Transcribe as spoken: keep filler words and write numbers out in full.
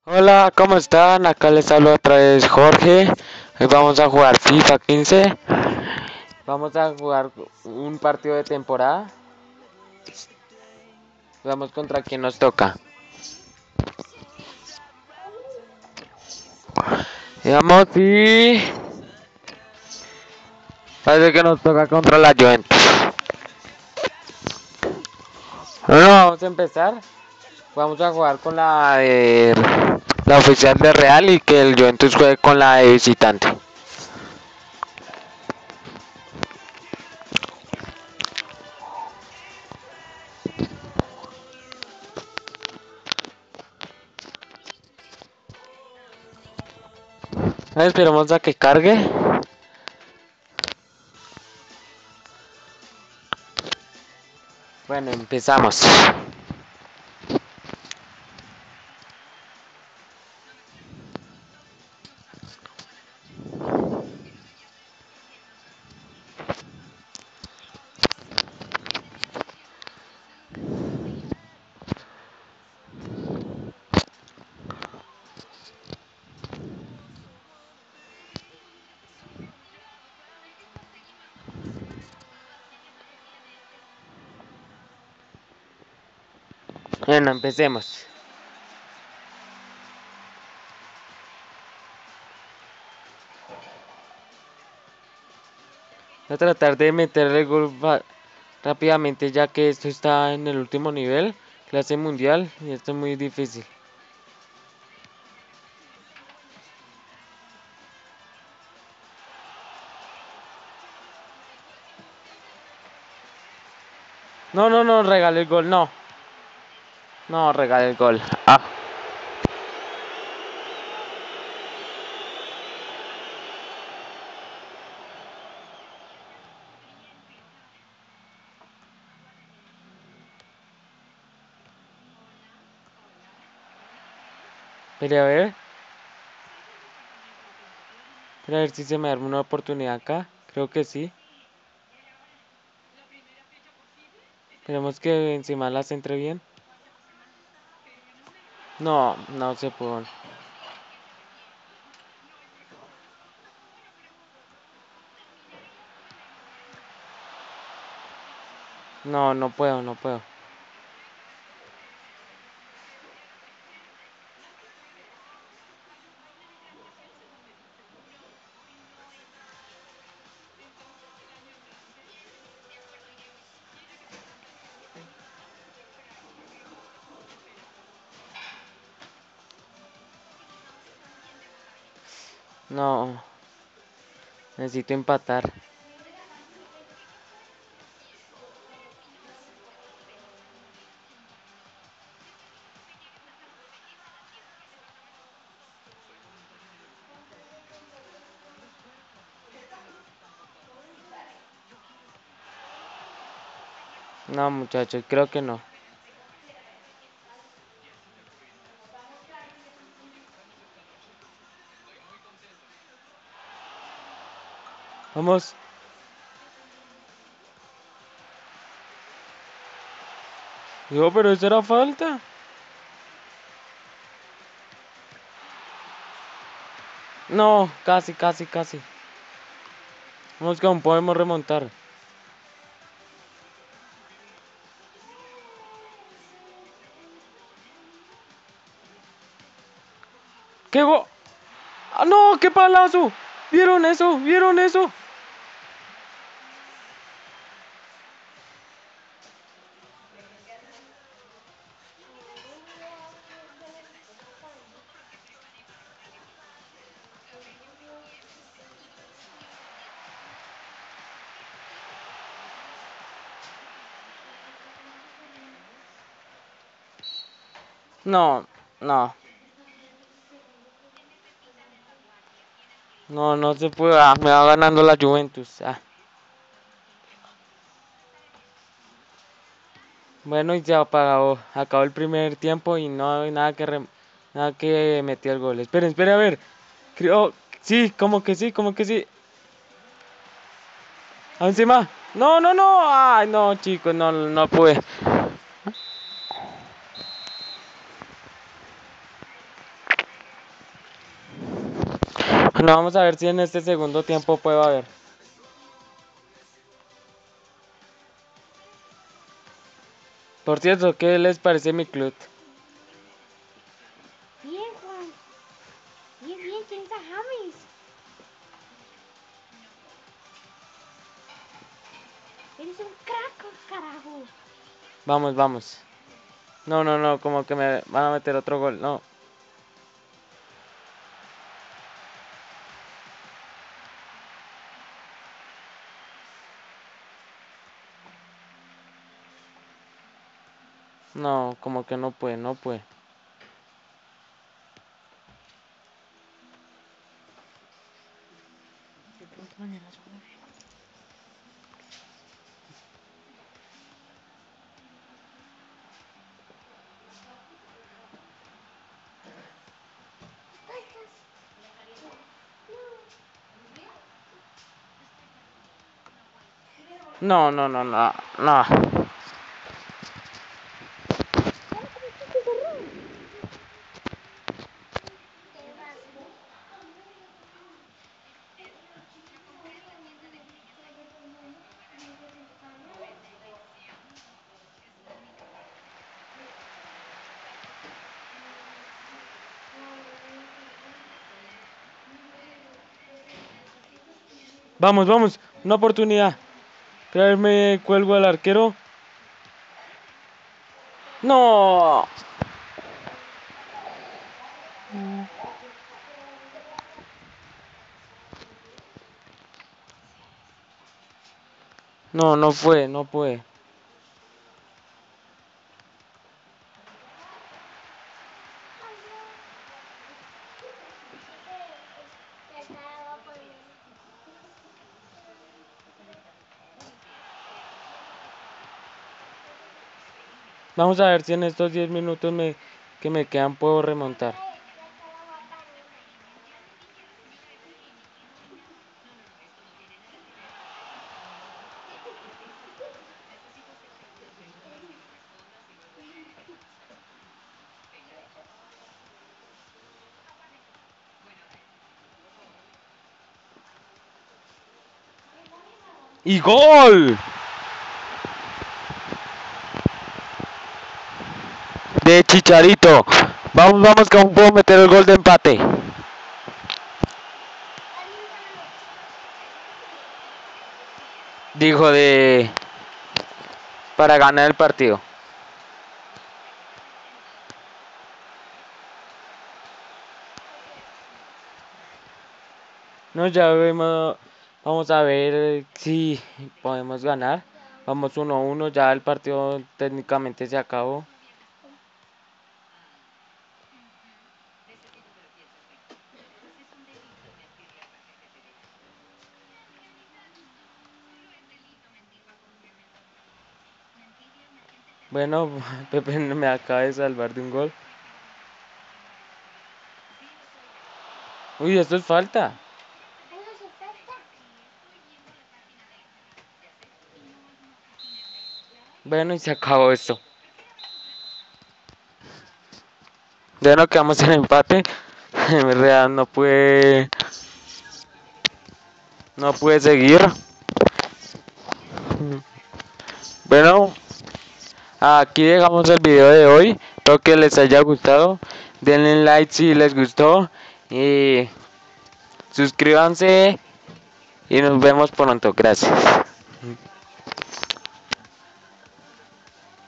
Hola, ¿cómo están? Acá les hablo otra vez Jorge. Hoy vamos a jugar FIFA quince. Vamos a jugar un partido de temporada. Vamos contra quien nos toca. Vamos y... Parece que nos toca contra la Juventus. Bueno, vamos a empezar. Vamos a jugar con la de... La oficial de Real y que el Juventus juegue con la de visitante. Esperemos a que cargue. Bueno, empezamos. Bueno, empecemos. Voy a tratar de meterle el gol rápidamente, ya que esto está en el último nivel, clase mundial, y esto es muy difícil. No, no, no, regale el gol, no. No, regale el gol. Ah. Pero a ver. Pero a ver si se me da una oportunidad acá. Creo que sí. Esperemos que encima las entre bien. No, no se pudo. No, no puedo, no puedo. No. Necesito empatar. No, muchachos, creo que no. Vamos. Digo, pero eso era falta. No, casi, casi, casi. Vamos que aún podemos remontar. ¡Qué go! ¡Ah, no! ¡Qué palazo! ¿Vieron eso? ¿Vieron eso? No, no. No, no se puede. Ah, me va ganando la Juventus. Ah. Bueno, y ya apagó. Acabó el primer tiempo y no hay nada que rem- nada que metió el gol. Esperen, esperen a ver. Creo. Sí, como que sí, como que sí. Ah, encima. No, no, no. Ay, no, chicos, no, no pude. No, vamos a ver si en este segundo tiempo puedo haber. Por cierto, ¿qué les parece mi club? Bien, Juan. Bien, bien, tienes a James. Eres un crack, carajo. Vamos, vamos. No, no, no, como que me van a meter otro gol. No. No, como que no puede, no puede. De pronto mañana somos. No, no, no, no, no. Vamos, vamos, una oportunidad. Traerme cuelgo al arquero. No. No, no fue, no puede. Vamos a ver si en estos diez minutos me, que me quedan puedo remontar. ¡Y gol! De Chicharito. Vamos, vamos, que aún puedo meter el gol de empate. Dijo de... para ganar el partido. No, ya vemos, vamos a ver si podemos ganar. Vamos uno a uno, ya el partido técnicamente se acabó. Bueno, Pepe me acaba de salvar de un gol. Uy, esto es falta. Bueno, y se acabó esto. Ya no quedamos en empate. En verdad no pude. No pude seguir. Bueno, aquí dejamos el video de hoy. Espero que les haya gustado. Denle like si les gustó. Y suscríbanse. Y nos vemos pronto. Gracias.